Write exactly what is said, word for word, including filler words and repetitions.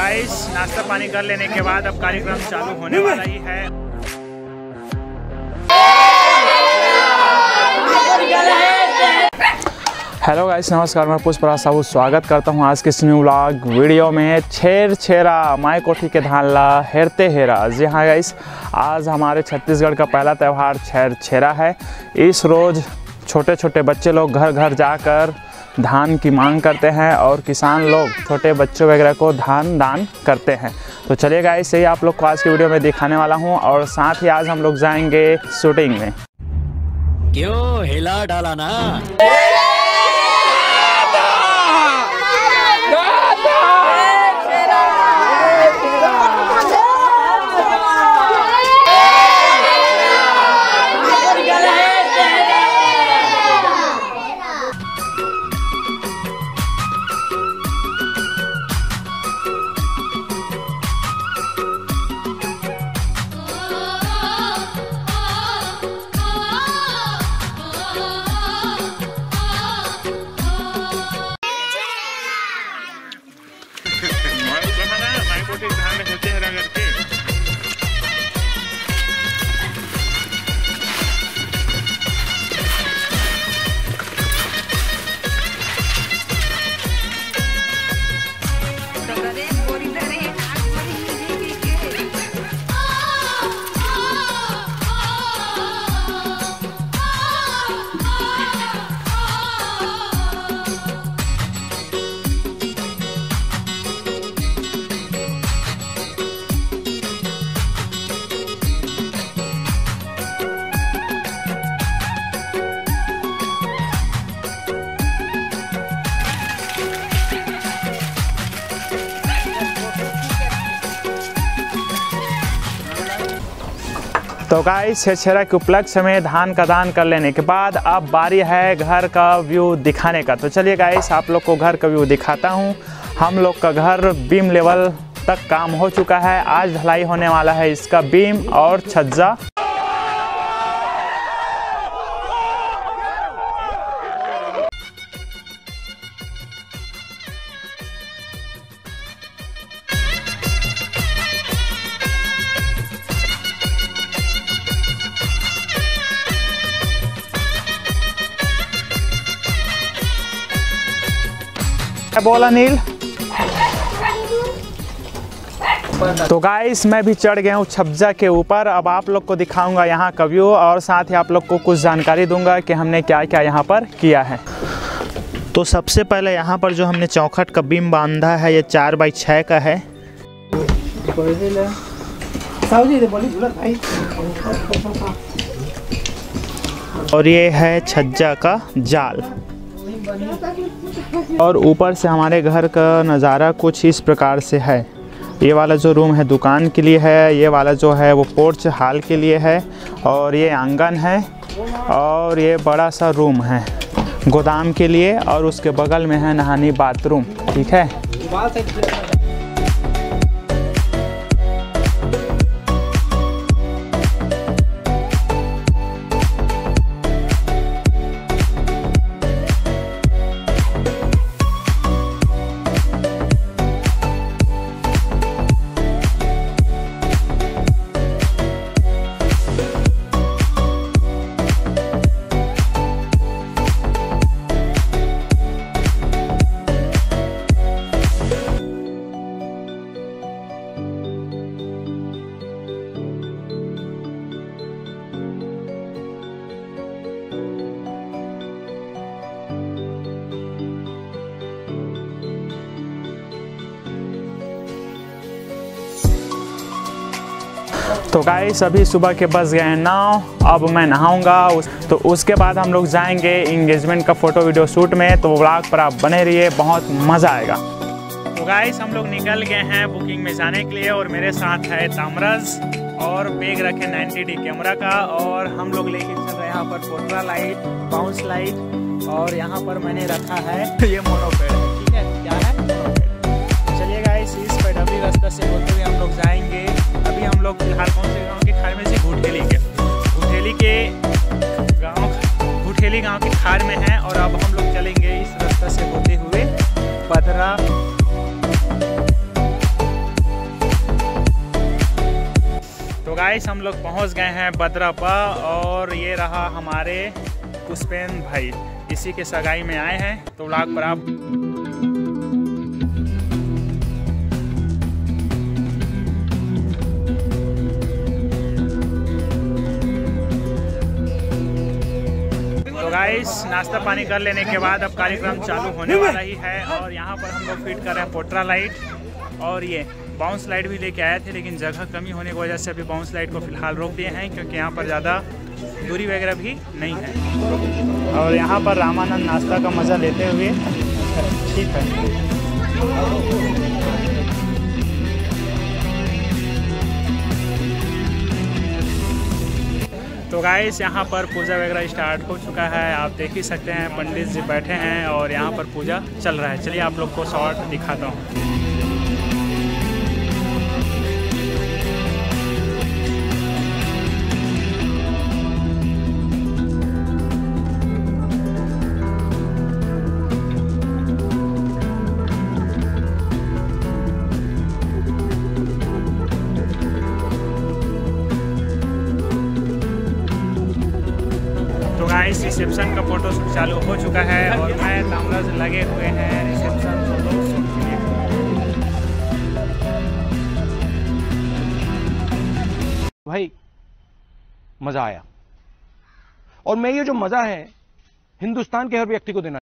Guys नाश्ता पानी कर लेने के बाद अब कार्यक्रम चालू होने वाला ही है। हेलो गाइस, नमस्कार। मैं पुष्पराज साहू स्वागत करता हूं आज के इस न्यू व्लॉग वीडियो में। छेर छेरा माई कोठी के धानला हेरते हेरा। जी हाँ गाइस, आज हमारे छत्तीसगढ़ का पहला त्यौहार छेर छेरा है। इस रोज़ छोटे छोटे बच्चे लोग घर घर जाकर धान की मांग करते हैं और किसान लोग छोटे बच्चों वगैरह को धान दान करते हैं। तो चलिए गाइस, यही आप लोग को आज की वीडियो में दिखाने वाला हूँ और साथ ही आज हम लोग जाएंगे शूटिंग में। क्यों हिला डाला ना? तो गाइस, छेरा के उपलक्ष्य में धान का दान कर लेने के बाद अब बारी है घर का व्यू दिखाने का। तो चलिए गाइस, आप लोग को घर का व्यू दिखाता हूँ। हम लोग का घर बीम लेवल तक काम हो चुका है। आज ढलाई होने वाला है इसका बीम और छज्जा। बोला नील। तो गाइस, मैं भी चढ़ गया हूँ छज्जा के ऊपर। अब आप लोग को दिखाऊंगा यहाँ का व्यू और साथ ही आप लोग को कुछ जानकारी दूंगा कि हमने क्या क्या यहाँ पर किया है। तो सबसे पहले यहाँ पर जो हमने चौखट का बीम बांधा है, ये चार बाई छः का है। और ये है छज्जा का जाल। और ऊपर से हमारे घर का नज़ारा कुछ इस प्रकार से है। ये वाला जो रूम है दुकान के लिए है, ये वाला जो है वो पोर्च हाल के लिए है, और ये आंगन है, और ये बड़ा सा रूम है गोदाम के लिए, और उसके बगल में है नहानी बाथरूम। ठीक है। तो गाइस, अभी सुबह के बज गए हैं नौ। अब मैं नहाऊंगा, उस, तो उसके बाद हम लोग जाएंगे इंगेजमेंट का फोटो वीडियो शूट में। तो व्लॉग पर आप बने रहिए, बहुत मज़ा आएगा। तो गाइस, हम लोग निकल गए हैं बुकिंग में जाने के लिए और मेरे साथ है तामरस और बैग रखे नाइन्टी डी कैमरा का, और हम लोग लेके चल रहे हैं यहाँ पर पोट्रा लाइट, बाउंस लाइट, और यहाँ पर मैंने रखा है ये मोनोपेड है। ठीक है, क्या है मोनोपेड। चलिए गाइस, इस पैदल रास्ता से होते हुए हम लोग जाएंगे। अभी हम लोग फिलहाल पहुँचे गाँव के खाड़ में से घुटेली के घुटेली के गाँव घुटेली गाँव के खाड़ में है, और अब हम लोग चलेंगे इस रास्ता से होते हुए पदरा गाइस हम लोग पहुंच गए हैं बद्रापा और ये रहा हमारे पुष्पेन भाई, इसी के सगाई में आए हैं। तो व्लॉग पर आप गाइस नाश्ता पानी कर लेने के बाद अब कार्यक्रम चालू होने वाला ही है। और यहाँ पर हम लोग फिट कर रहे हैं पोट्रा लाइट और ये बाउंस लाइट भी लेके आए थे, लेकिन जगह कमी होने की वजह से अभी बाउंस लाइट को फिलहाल रोक दिए हैं, क्योंकि यहाँ पर ज़्यादा दूरी वगैरह भी नहीं है। और यहाँ पर रामानंद नाश्ता का मज़ा लेते हुए ठीक है। तो गाइस यहाँ पर पूजा वगैरह स्टार्ट हो चुका है, आप देख ही सकते हैं पंडित जी बैठे हैं और यहाँ पर पूजा चल रहा है। चलिए आप लोग को शॉर्ट दिखाता हूँ। गाइस रिसेप्शन का फोटो शूट चालू हो चुका है और मैं तामराज लगे हुए हैं रिसेप्शन फोटो शूट के लिए। भाई मजा आया और मैं ये जो मजा है हिंदुस्तान के हर व्यक्ति को देना